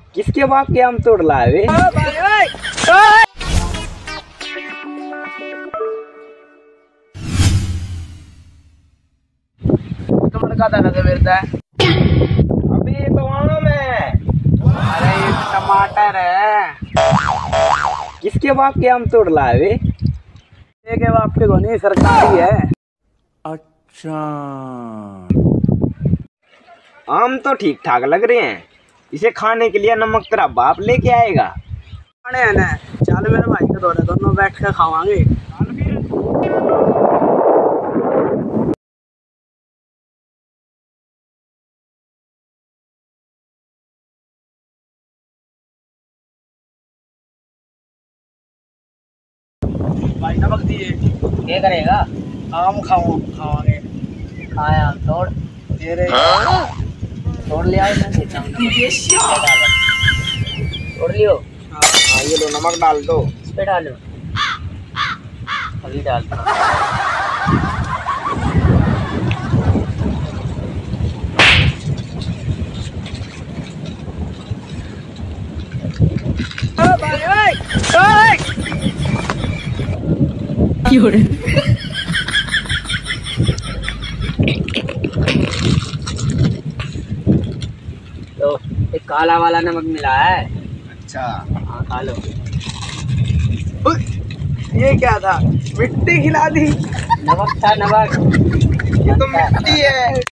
किसके बाप के आम तोड़ लाए वे? तुम्हारे का दाना से मिलता है? अबे ये तो आम है। अरे ये टमाटर है। किसके बाप के आम तोड़ लाए वे? ये के बाप के गोनी सरकारी है। अच्छा, आम तो ठीक ठाक लग रहे हैं। इसे खाने के लिए नमक तेरा बाप लेके आएगा। खाने है ना, चल मेरे भाई के दौरे दोनों बैठ कर खावांगे। भाई नमक दिए। क्या करेगा? आम खावांगे। खाया आम तोड़ ये रे तोड़ लिया है, मैं देता हूँ तोड़ लियो। हाँ ये लो नमक डाल दो। इस पे डालो, अभी डालता हूँ। तो एक काला वाला नमक मिला है। अच्छा, हाँ खा लो। ये क्या था? मिट्टी खिला दी। नमक था नमक। ये तो मिट्टी है।